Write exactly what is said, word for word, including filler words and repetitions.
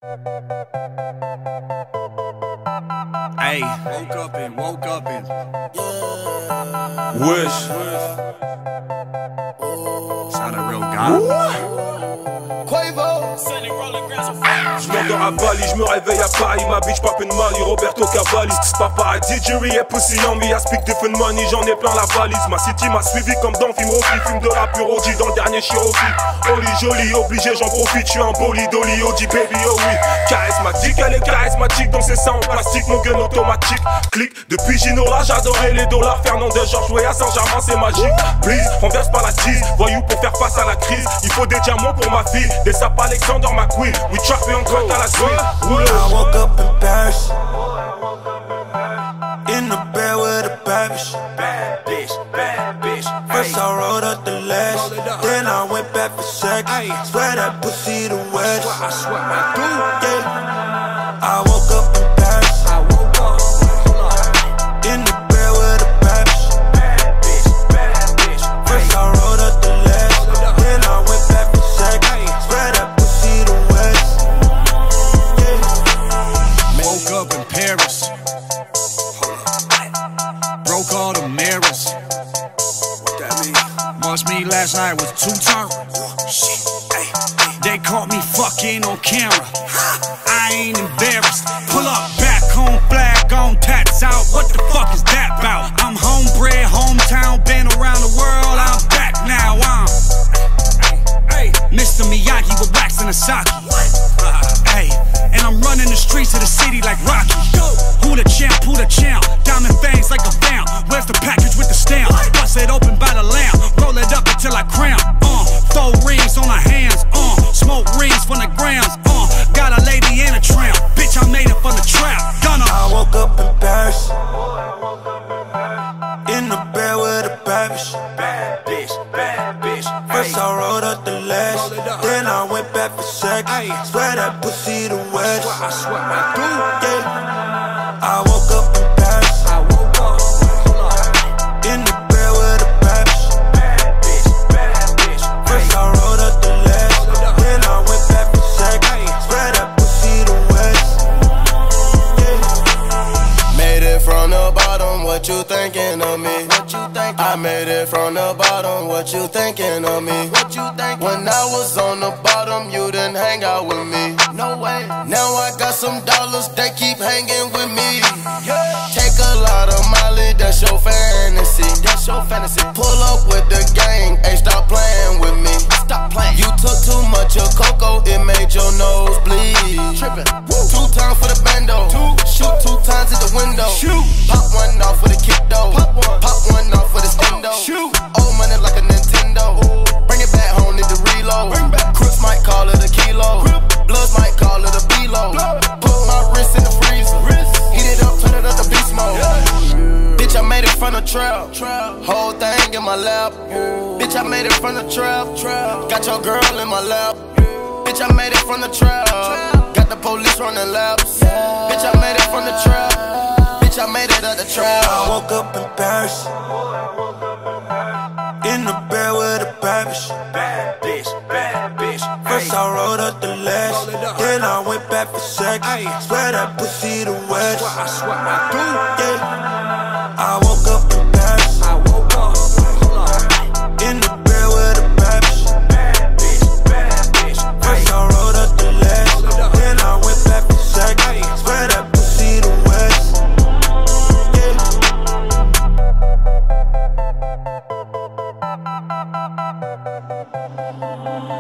Hey, woke up and woke up and yeah. Wish. Sounded real god. Quavo. J'm'endors à Bali, j'me réveille à Paris. Ma bitch papin Mali, Roberto Cavalli. Papa a dit Jerry est pussy on me, I speak different money. J'en ai plein la valise. Ma city m'a suivi comme dans film Rocky. Film de la pure O G dans le dernier Cherokee. Oli joli, obligé, j'en profite. J'suis un bolide, Oli O G baby, oh oui. Charismatique, elle est charismatique. Dans ses seins en plastique, mon gun automatique. Clic, depuis Ginola, j'adorais les dollars. Fernandez, Georges, jouer à Saint-Germain, c'est magique. Please, renverse pas la tease. Voyou pour faire face à la crise. Il faut des diamants pour ma fille. Des sapes Alexander McQueen. We trap et on craque à la suite. I woke up in Paris, in the bed with a bad bitch. Bad bitch, bad bitch. First I rolled up the lash, then I went back for sex. Swear that pussy the west. I swear I do. Yeah. I woke up in Paris, I woke up in the bed with a bad bitch. Bad bitch, bad bitch. First I rolled up the lash, then I went back for sex. Swear that pussy the west. Woke up in Paris. Broke all the mirrors. What that mean? Must me last night was two turn. They caught me fucking on camera. I ain't embarrassed. Pull up, back home, flag on, tats out. What the fuck is that about? I'm homebred, hometown, been around the world. I'm back now. I'm Mister Miyagi with wax and a sake. Hey, and I'm running the streets of the city like Rocky. Who the champ, who the champ? Diamond fangs like a found. Where's the package with the stamp? Bust it open by the lamp. Roll it up until I cramp. Uh, four rings on her hands. Uh, smoke rings from the grams. Uh, got a lady and a tramp. Bitch, I made it from the trap. Gunna. I woke up in Paris, in the bed with a bad bitch. Bad bitch, bad bitch. First I rolled up the lash, then I went back for sex. Swear that pussy the west. I swear I do. Yeah. I woke up in Paris, I woke up in the bed with a bad bitch. Bad bitch, bad bitch. First I rolled up the lash, then I went back for sex. Swear that pussy the west. Yeah. Made it from the bottom, what you thinking of me? What you think? I made it from the bottom, what you thinking of me? What you think? When I was on the bottom, you didn't hang out with me. No way. Now I got some dollars, they keep hanging with me. Take a lot of Molly, that's your fantasy. That's your fantasy. Pull up with the gang, hey, stop playing with me. Stop playing. You took too much of cocoa, it made your nose bleed. Trippin'. Two times for the bando. Two. Shoot two times at the window. Shoot. Pop one off for the kick though. Pop one. Pop one off for the stendo. Shoot. Old money like a Nintendo. Bring it back home, need to reload. Bring back. Crooks might call it a kilo. Crip. Bloods might call it a B-load. Put my wrist in the freezer. Wrist. Heat it up, turn it up to beast mode. Yeah. Bitch, I made it from the trap. Trap. Whole thing in my lap. Ooh. Bitch, I made it from the trap. Trap. Got your girl in my lap. Bitch, I made it from the trap. Got the police running laps. Yeah. Bitch, I made it from the trap. Bitch, I made it at the trap. I woke up in Paris, in the bed with a bad bitch. Bad bitch, bad bitch. First I rolled up the lash, then I went back for sex. Swear that pussy the west. I swear I do. Yeah. I woke up in Paris, I woke up in the bed with a bad bitch. Bad bitch, bad bitch. First I rolled up the lash, then I went back for sex. Swear that pussy the west. Yeah.